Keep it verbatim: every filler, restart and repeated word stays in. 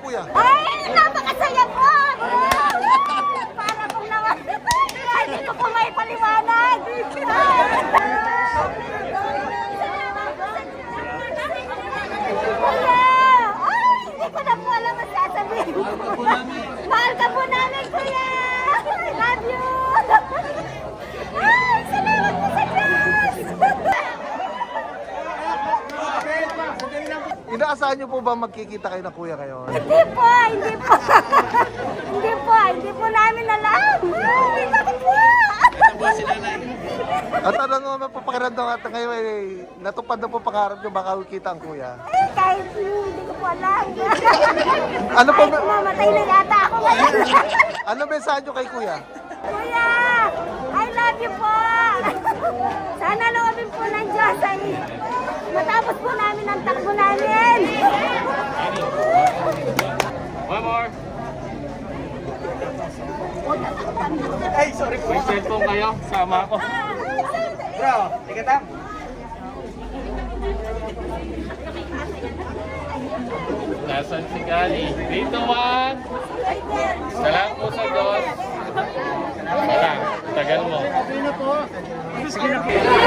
kuya? Ay, napakasaya po! Para pong naman. Hindi ko po may paliwanag. Kuya! Ay, hindi ko na po alam ang sasabihin. Mahal ka po namin, kuya! I love you! Ay, salamat po sa Diyos! Inaasahan niyo po ba magkikita kayo ng kuya ngayon? Hindi po, hindi po. Hindi po, hindi po namin alam. Ay, bakit po? At ano naman po pakiramdam at ngayon eh, natupad na po pangarap niyo baka kita ang kuya? Ay, kahit hindi ko po alam. Ano po? Kahit mamatay na yata ako ngayon. Ano mensahe niyo kay kuya? Kuya, I love you po. Sana loobin po ng Diyos ay matapos po namin ang takbo namin. One more. Ay, sorry po. May cellphone kayo, sama ako. Bro, tigatang. Nasaan si Gali? Dito, one. Salamat po sa Diyos. Wala, tagal mo. Sige na po.